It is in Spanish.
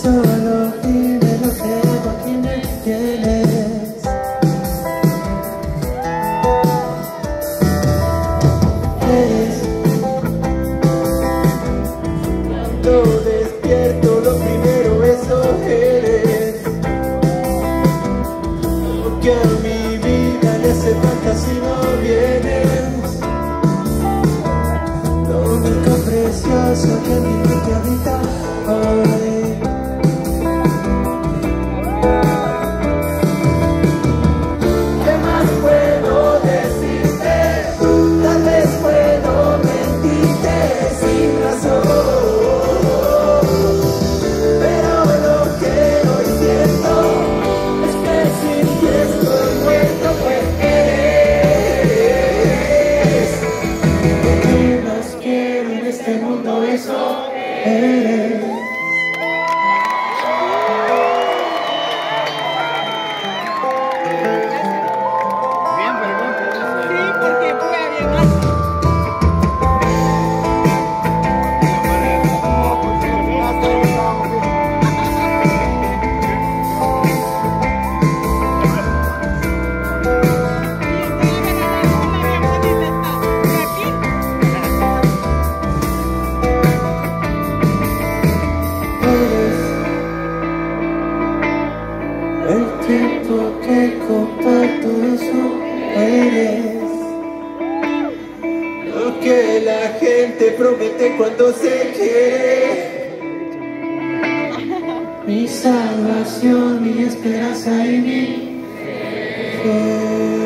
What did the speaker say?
Solo dime lo que debo, quién me tienes. Cuando despierto lo primero eso eres. Lo que a mi vida le hace falta si no vienes. Lo único precioso que en mi mente habita hoy. Eso eres. Bien, pero sí, porque fue bien alto. El tiempo que comparto eso eres. Lo que la gente promete cuando se quiere. Mi salvación, mi esperanza y mi fe.